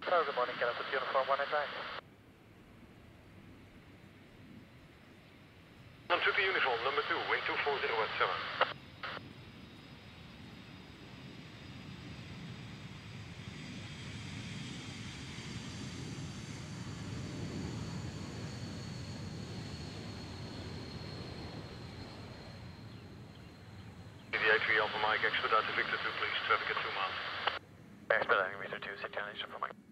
Hello, good morning, Canada Uniform 189. On Trooper Uniform, number 2, wind 240 at 7. DDA 3 Alpha Mike, expedite to Victor 2, please. Traffic at 2 miles. Expediting Victor 2, City Island for Mike.